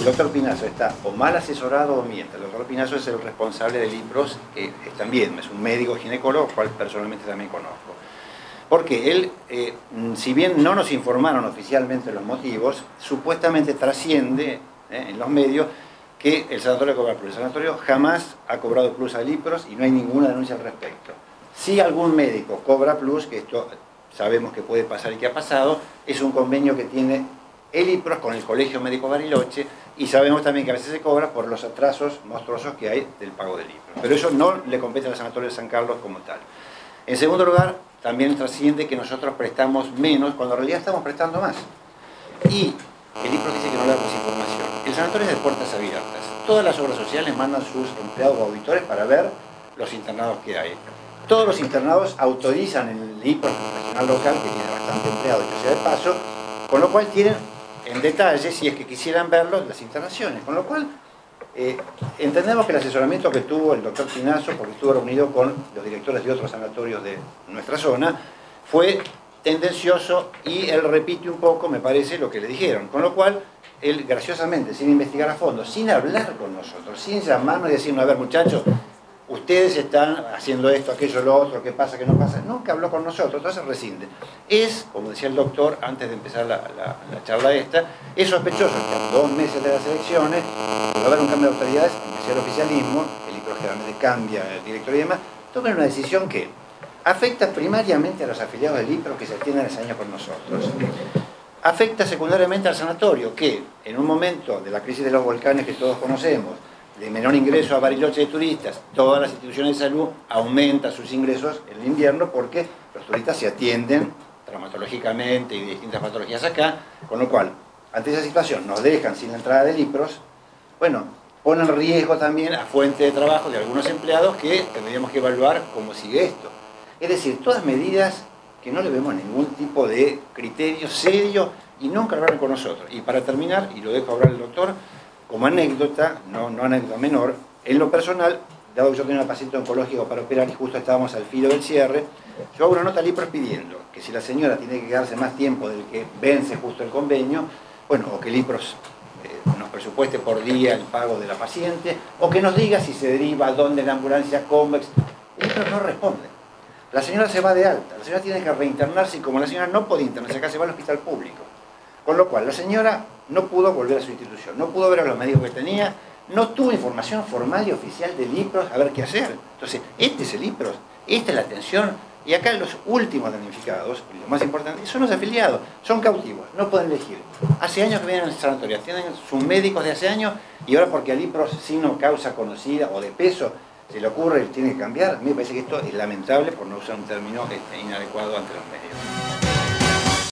el doctor Pinazo está o mal asesorado o miente. El doctor Pinazo es el responsable del IPROS, también es un médico ginecólogo, cual personalmente también conozco. Porque él, si bien no nos informaron oficialmente los motivos, supuestamente trasciende en los medios que el sanatorio cobra plus. El sanatorio jamás ha cobrado plus al IPROS y no hay ninguna denuncia al respecto. Si algún médico cobra plus, que esto sabemos que puede pasar y que ha pasado, es un convenio que tiene el IPROS con el Colegio Médico Bariloche, y sabemos también que a veces se cobra por los atrasos monstruosos que hay del pago del IPROS. Pero eso no le compete al Sanatorio de San Carlos como tal. En segundo lugar, también trasciende que nosotros prestamos menos cuando en realidad estamos prestando más. Y el IPROS dice que no le damos información. El sanatorio es de puertas abiertas. Todas las obras sociales mandan sus empleados o auditores para ver los internados que hay. Todos los internados autorizan el IPROS regional local, que tiene bastante empleado, dicho sea de paso, con lo cual tienen en detalle, si es que quisieran verlo, las internaciones. Con lo cual, entendemos que el asesoramiento que tuvo el doctor Pinazo, porque estuvo reunido con los directores de otros sanatorios de nuestra zona, fue tendencioso y él repite un poco, me parece, lo que le dijeron. Con lo cual, él graciosamente, sin investigar a fondo, sin hablar con nosotros, sin llamarnos y decirnos, a ver muchachos, ustedes están haciendo esto, aquello, lo otro, qué pasa, qué no pasa, nunca habló con nosotros, entonces rescinde. Es, como decía el doctor antes de empezar la charla esta, es sospechoso que a 2 meses de las elecciones va a haber un cambio de autoridades, aunque sea el oficialismo, el IPROS generalmente cambia el directorio y demás, tomen una decisión que afecta primariamente a los afiliados del IPROS que se atienden ese año con nosotros. Afecta secundariamente al sanatorio, que en un momento de la crisis de los volcanes que todos conocemos, de menor ingreso a Bariloche de turistas, todas las instituciones de salud aumentan sus ingresos en el invierno porque los turistas se atienden traumatológicamente y de distintas patologías acá, con lo cual, ante esa situación, nos dejan sin la entrada del IPROS, bueno, ponen en riesgo también a fuente de trabajo de algunos empleados que tendríamos que evaluar cómo sigue esto. Es decir, todas medidas que no le vemos ningún tipo de criterio serio y nunca hablaron con nosotros. Y para terminar, y lo dejo hablar el doctor, como anécdota, no anécdota menor, en lo personal, dado que yo tenía una paciente oncológica para operar y justo estábamos al filo del cierre, yo hago una nota al IPROS pidiendo que si la señora tiene que quedarse más tiempo del que vence justo el convenio, bueno, o que el IPROS nos presupueste por día el pago de la paciente, o que nos diga si se deriva, dónde la ambulancia, Convex. El IPROS no responde. La señora se va de alta, la señora tiene que reinternarse y como la señora no puede internarse acá, se va al hospital público. Con lo cual, la señora no pudo volver a su institución, no pudo ver a los médicos que tenía, no tuvo información formal y oficial del IPROS a ver qué hacer. Entonces, este es el IPROS, esta es la atención, y acá los últimos damnificados, y lo más importante, son los afiliados, son cautivos, no pueden elegir. Hace años que vienen al sanatorio, tienen sus médicos de hace años, y ahora porque al IPROS, signo causa conocida o de peso, se le ocurre, tiene que cambiar. A mí me parece que esto es lamentable por no usar un término inadecuado ante los medios.